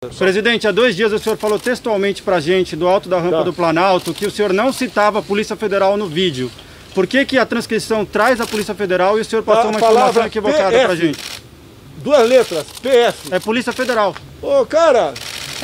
Presidente, há 2 dias o senhor falou textualmente pra gente, do alto da rampa do Planalto, que o senhor não citava a Polícia Federal no vídeo. Por que a transcrição traz a Polícia Federal e o senhor passou uma informação equivocada pra gente? 2 letras, PF. É Polícia Federal. Ô, cara,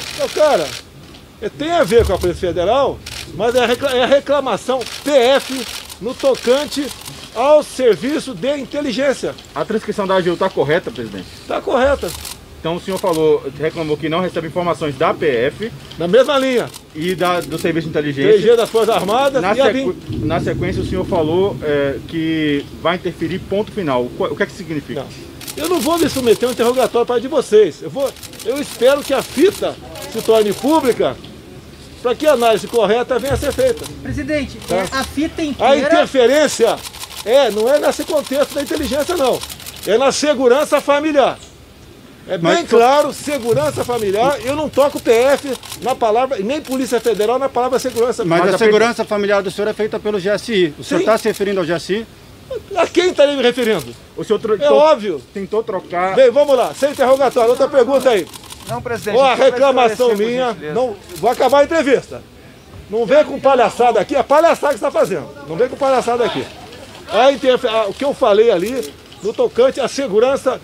tem a ver com a Polícia Federal, mas é a reclamação PF no tocante ao serviço de inteligência. A transcrição da AGU está correta, presidente? Está correta. Então o senhor reclamou que não recebe informações da PF. Na mesma linha. E do Serviço de Inteligência. DG das Forças Armadas e na sequência o senhor falou que vai interferir ponto final. O que é que significa? Não. Eu não vou me submeter a um interrogatório para de vocês. Eu espero que a fita se torne pública para que a análise correta venha a ser feita. Presidente, a fita inteira... A interferência não é nesse contexto da inteligência, não. É na segurança familiar. É bem claro, segurança familiar, eu não toco PF na palavra, nem Polícia Federal na palavra segurança familiar. Mas a segurança familiar do senhor é feita pelo GSI. O senhor está se referindo ao GSI? A quem está me referindo? O senhor óbvio. Tentou trocar... Bem, vamos lá, sem interrogatório, outra pergunta aí. Não, presidente. Ó, a reclamação minha, vou acabar a entrevista. Não vem com palhaçada aqui, a palhaçada que você está fazendo. Não vem com palhaçada aqui. O que eu falei ali, no tocante à segurança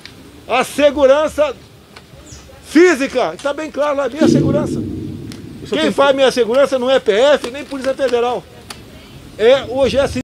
física, está bem claro lá, minha segurança. Quem faz minha segurança não é PF, nem Polícia Federal. É o GSI.